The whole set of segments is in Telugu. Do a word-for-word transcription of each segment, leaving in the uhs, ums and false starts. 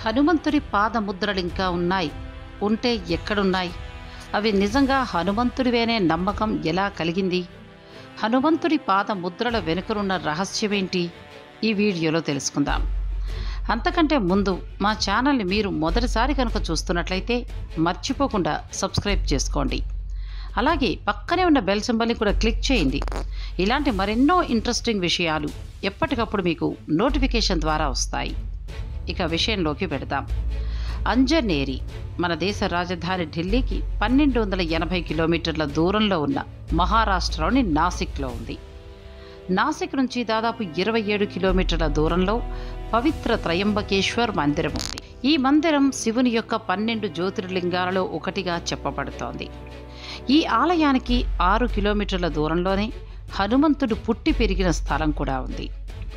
హనుమంతుడి పాదముద్రలు ఇంకా ఉన్నాయి. ఉంటే ఎక్కడున్నాయి? అవి నిజంగా హనుమంతుడివేనే నమ్మకం ఎలా కలిగింది? హనుమంతుడి పాదముద్రల వెనుకనున్న రహస్యమేంటి? ఈ వీడియోలో తెలుసుకుందాం. అంతకంటే ముందు మా ఛానల్ని మీరు మొదటిసారి కనుక చూస్తున్నట్లయితే మర్చిపోకుండా సబ్స్క్రైబ్ చేసుకోండి. అలాగే పక్కనే ఉన్న బెల్ సింబల్ని కూడా క్లిక్ చేయండి. ఇలాంటి మరెన్నో ఇంట్రెస్టింగ్ విషయాలు ఎప్పటికప్పుడు మీకు నోటిఫికేషన్ ద్వారా వస్తాయి. ఇక విషయంలోకి పెడదాం. అంజనేరి మన దేశ రాజధాని ఢిల్లీకి పన్నెండు వందల ఎనభై కిలోమీటర్ల దూరంలో ఉన్న మహారాష్ట్రలోని నాసిక్లో ఉంది. నాసిక్ నుంచి దాదాపు ఇరవై ఏడు కిలోమీటర్ల దూరంలో పవిత్ర త్రయంబకేశ్వర్ మందిరం ఉంది. ఈ మందిరం శివుని యొక్క పన్నెండు జ్యోతిర్లింగాలలో ఒకటిగా చెప్పబడుతోంది. ఈ ఆలయానికి ఆరు కిలోమీటర్ల దూరంలోనే హనుమంతుడు పుట్టి పెరిగిన స్థలం కూడా ఉంది.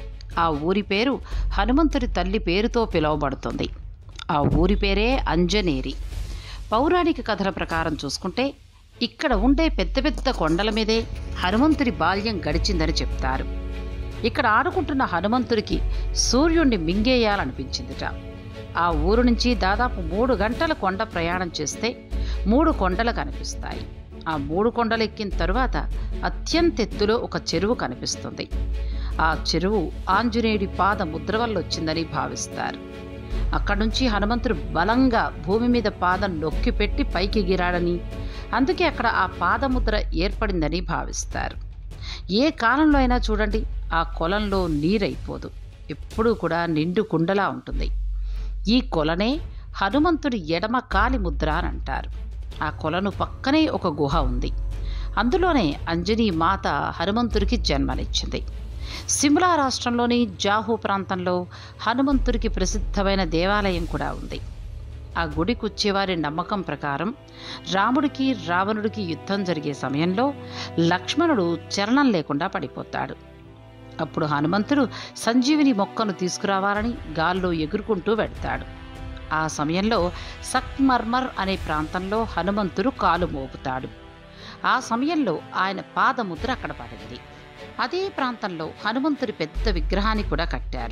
ఆ ఊరి పేరు హనుమంతుడి తల్లి పేరుతో పిలువబడుతుంది. ఆ ఊరి పేరే అంజనేరి. పౌరాణిక కథల ప్రకారం చూసుకుంటే ఇక్కడ ఉండే పెద్ద పెద్ద కొండల మీదే హనుమంతుడి బాల్యం గడిచిందని చెప్తారు. ఇక్కడ ఆడుకుంటున్న హనుమంతుడికి సూర్యుణ్ణి మింగేయాలనిపించిందిట. ఆ ఊరు నుంచి దాదాపు మూడు గంటల కొండ ప్రయాణం చేస్తే మూడు కొండలు కనిపిస్తాయి. ఆ మూడు కొండలు ఎక్కిన తరువాత అత్యంతెత్తులో ఒక చెరువు కనిపిస్తుంది. ఆ చెరువు ఆంజనేయుడి పాద ముద్ర వల్ల వచ్చిందని భావిస్తారు. అక్కడి నుంచి హనుమంతుడు బలంగా భూమి మీద పాదం నొక్కి పెట్టి పైకి ఎగిరాడని, అందుకే అక్కడ ఆ పాదముద్ర ఏర్పడిందని భావిస్తారు. ఏ కాలంలో అయినా చూడండి, ఆ కొలంలో నీరైపోదు, ఎప్పుడూ కూడా నిండు కుండలా ఉంటుంది. ఈ కొలనే హనుమంతుడి ఎడమ కాలి ముద్ర అని అంటారు. ఆ కొలను పక్కనే ఒక గుహ ఉంది. అందులోనే అంజనీ మాత హనుమంతుడికి జన్మనిచ్చింది. సిమ్లా రాష్ట్రంలోని జాహూ ప్రాంతంలో హనుమంతుడికి ప్రసిద్ధమైన దేవాలయం కూడా ఉంది. ఆ గుడికి వచ్చేవారి నమ్మకం ప్రకారం రాముడికి రావణుడికి యుద్ధం జరిగే సమయంలో లక్ష్మణుడు చలనం లేకుండా పడిపోతాడు. అప్పుడు హనుమంతుడు సంజీవిని మొక్కను తీసుకురావాలని గాల్లో ఎగురుకుంటూ వెళ్తాడు. ఆ సమయంలో సక్మర్మర్ అనే ప్రాంతంలో హనుమంతుడు కాలు మోపుతాడు. ఆ సమయంలో ఆయన పాదముద్ర అక్కడ పడింది. అదే ప్రాంతంలో హనుమంతుడి పెద్ద విగ్రహాన్ని కూడా కట్టారు.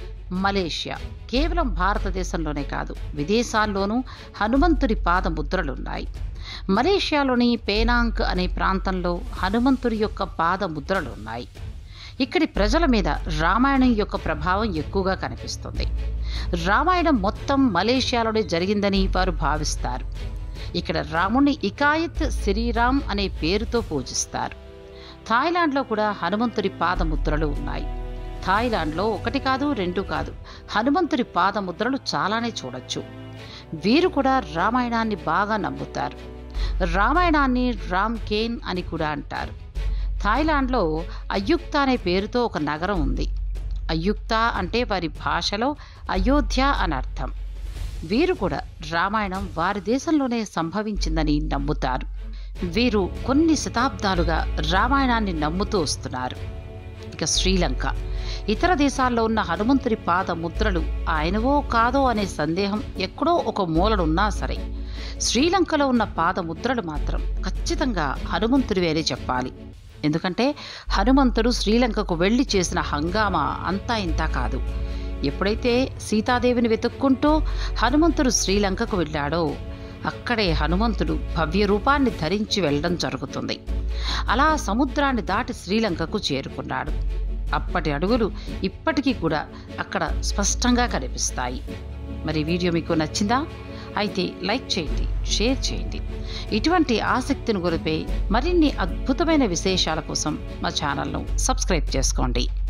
మలేషియా కేవలం భారతదేశంలోనే కాదు, విదేశాల్లోనూ హనుమంతుడి పాదముద్రలున్నాయి. మలేషియాలోని పేనాంగ్ అనే ప్రాంతంలో హనుమంతుడి యొక్క పాదముద్రలున్నాయి. ఇక్కడి ప్రజల మీద రామాయణం యొక్క ప్రభావం ఎక్కువగా కనిపిస్తుంది. రామాయణం మొత్తం మలేషియాలోనే జరిగిందని వారు భావిస్తారు. ఇక్కడ రాముణ్ణి ఇకాయత్ శ్రీరామ్ అనే పేరుతో పూజిస్తారు. థాయిలాండ్లో కూడా హనుమంతుడి పాదముద్రలు ఉన్నాయి. థాయిలాండ్లో ఒకటి కాదు రెండు కాదు, హనుమంతుడి పాదముద్రలు చాలానే చూడొచ్చు. వీరు కూడా రామాయణాన్ని బాగా నమ్ముతారు. రామాయణాన్ని రామ్ కేన్ అని కూడా అంటారు. థాయిలాండ్లో అయుక్త అనే పేరుతో ఒక నగరం ఉంది. అయుక్త అంటే వారి భాషలో అయోధ్య అని అర్థం. వీరు కూడా రామాయణం వారి దేశంలోనే సంభవించిందని నమ్ముతారు. వీరు కొన్ని శతాబ్దాలుగా రామాయణాన్ని నమ్ముతూ వస్తున్నారు. ఇక శ్రీలంక ఇతర దేశాల్లో ఉన్న హనుమంతుడి పాద ముద్రలు ఆయనవో కాదో అనే సందేహం ఎక్కడో ఒక మూలనున్నా సరే, శ్రీలంకలో ఉన్న పాద ముద్రలు మాత్రం ఖచ్చితంగా హనుమంతుడివేనే చెప్పాలి. ఎందుకంటే హనుమంతుడు శ్రీలంకకు వెళ్ళి చేసిన హంగామా అంతా ఇంతా కాదు. ఎప్పుడైతే సీతాదేవిని వెతుక్కుంటూ హనుమంతుడు శ్రీలంకకు వెళ్ళాడో అక్కడే హనుమంతుడు భవ్య రూపాన్ని ధరించి వెళ్ళడం జరుగుతుంది. అలా సముద్రాన్ని దాటి శ్రీలంకకు చేరుకున్నాడు. అప్పటి అడుగులు ఇప్పటికీ కూడా అక్కడ స్పష్టంగా కనిపిస్తాయి. మరి వీడియో మీకు నచ్చిందా? అయితే లైక్ చేయండి, షేర్ చేయండి. ఇటువంటి ఆసక్తిని గురిపై మరిన్ని అద్భుతమైన విశేషాల కోసం మా ఛానల్ను సబ్స్క్రైబ్ చేసుకోండి.